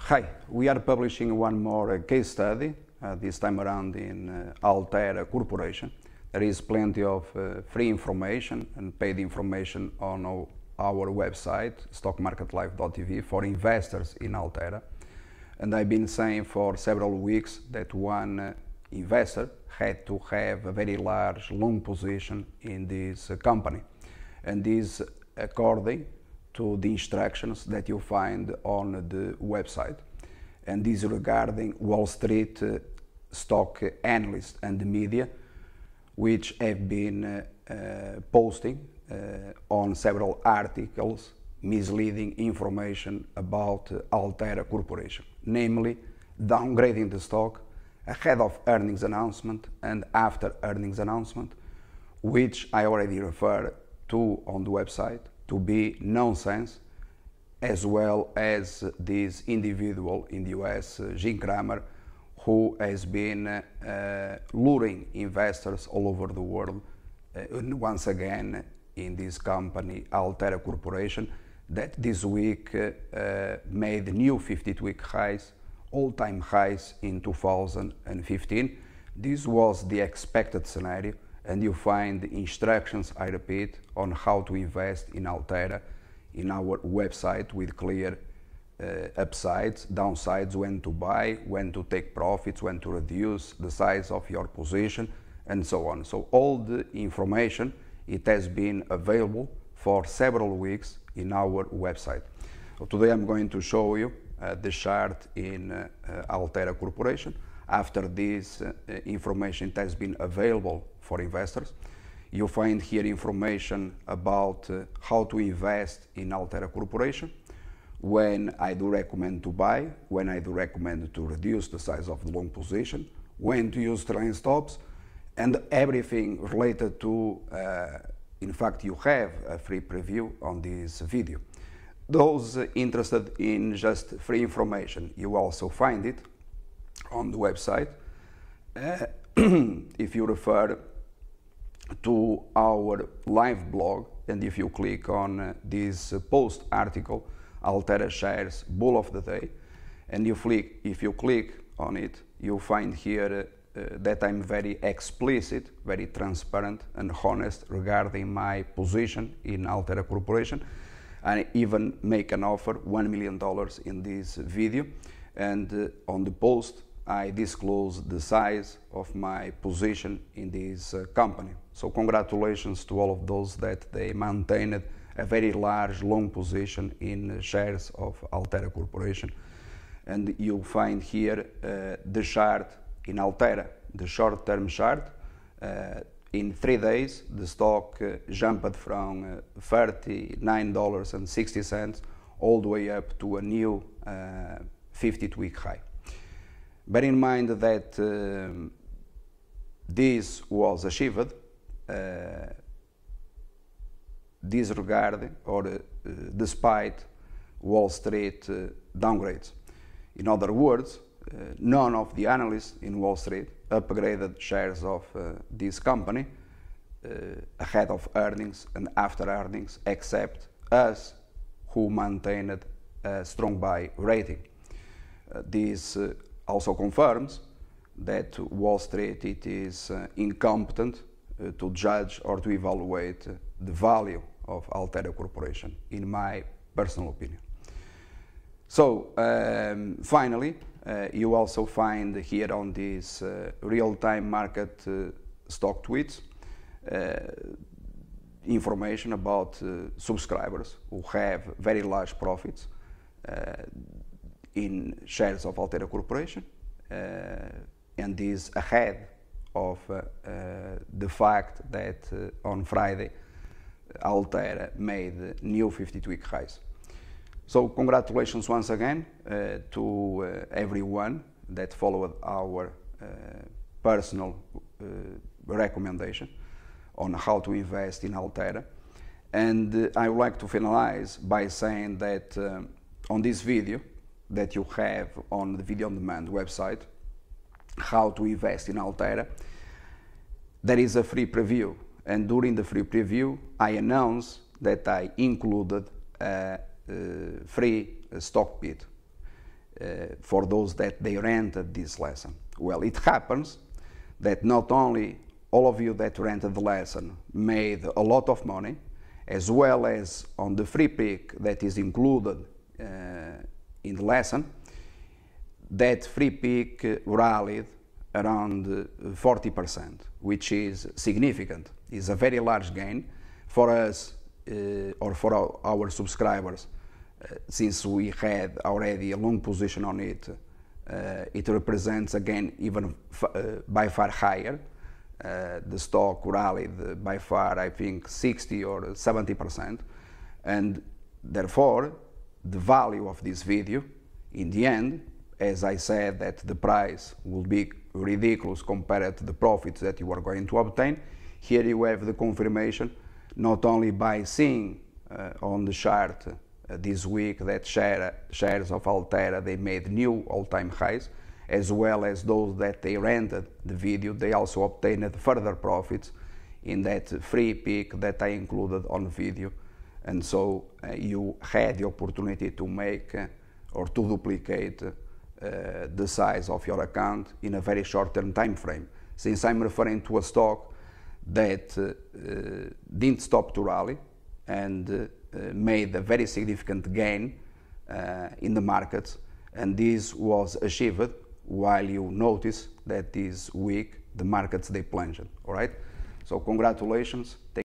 Hi, we are publishing one more case study, this time around in Altera Corporation. There is plenty of free information and paid information on our website, stockmarketlive.tv, for investors in Altera. And I've been saying for several weeks that one investor had to have a very large long position in this company. And this according to the instructions that you find on the website. And this regarding Wall Street stock analysts and the media, which have been posting on several articles misleading information about Altera Corporation, namely downgrading the stock ahead of earnings announcement and after earnings announcement, which I already referred to on the website to be nonsense, as well as this individual in the US, Jim Cramer, who has been luring investors all over the world, once again in this company, Altera Corporation, that this week made new 52-week highs, all-time highs in 2015. This was the expected scenario, and you find instructions, I repeat, on how to invest in Altera in our website with clear upsides, downsides, when to buy, when to take profits, when to reduce the size of your position, and so on. So all the information, it has been available for several weeks in our website. So today I'm going to show you the chart in Altera Corporation. After this information has been available for investors, you find here information about how to invest in Altera Corporation, when I do recommend to buy, when I do recommend to reduce the size of the long position, when to use trailing stops, and everything related to, in fact, you have a free preview on this video. Those interested in just free information, you also find it on the website. If you refer to our live blog, and if you click on this post article, Altera Shares Bull of the Day, and if you click on it, you find here that I'm very explicit, very transparent and honest regarding my position in Altera Corporation. I even make an offer, $1 million in this video, and on the post I disclose the size of my position in this company. So congratulations to all of those that they maintained a very large long position in shares of Altera Corporation. And you find here the chart in Altera, the short-term chart. In 3 days, the stock jumped from $39.60 all the way up to a new 52-week high. Bear in mind that this was achieved disregarding or despite Wall Street downgrades. In other words, none of the analysts in Wall Street upgraded shares of this company ahead of earnings and after earnings, except us, who maintained a strong buy rating. This also confirms that Wall Street it is incompetent to judge or to evaluate the value of Altera Corporation, in my personal opinion. So finally, you also find here on this real-time market stock tweets information about subscribers who have very large profits in shares of Altera Corporation, and this ahead of the fact that on Friday Altera made new 52-week highs. So congratulations once again to everyone that followed our personal recommendation on how to invest in Altera. And I would like to finalize by saying that on this video that you have on the Video On Demand website, how to invest in Altera, there is a free preview. And during the free preview, I announced that I included a free stock bid. for those that they rented this lesson. Well, it happens that not only all of you that rented the lesson made a lot of money, as well as on the free pick that is included in the lesson, that free pick rallied around 40%, which is significant. It's a very large gain for us or for our subscribers. Since we had already a long position on it, it represents a gain even by far higher. The stock rallied by far, I think, 60 or 70%, and therefore the value of this video in the end, as I said that the price will be ridiculous compared to the profits that you are going to obtain, here you have the confirmation, not only by seeing on the chart this week that shares of Altera, they made new all-time highs, as well as those that they rented the video, they also obtained further profits in that free pick that I included on video. And so you had the opportunity to make or to duplicate the size of your account in a very short-term time frame. Since I'm referring to a stock that didn't stop to rally and made a very significant gain in the markets, and this was achieved while you notice that this week the markets they plunged. All right, so congratulations.